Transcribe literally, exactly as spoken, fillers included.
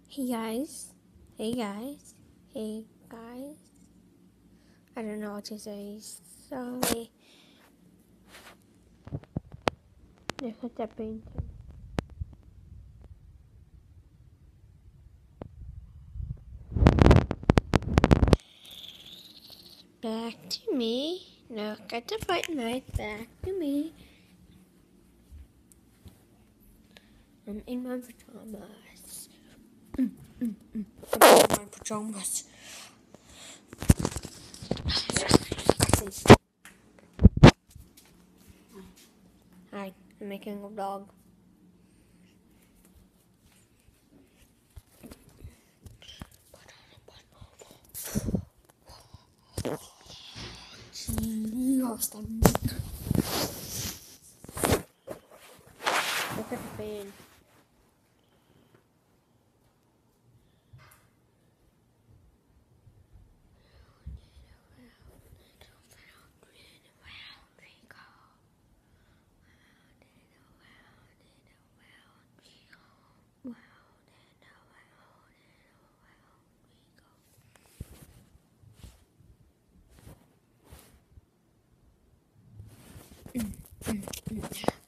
Hey guys, hey guys, hey guys. I don't know what to say. Sorry. Look at that painting. Back to me. Look at the bright light. Back to me. I'm in my pajamas. Mm, mm, mm. I'm in my pajamas. Hi, I'm making a vlog. Look at the fan. Mm, mm, mm.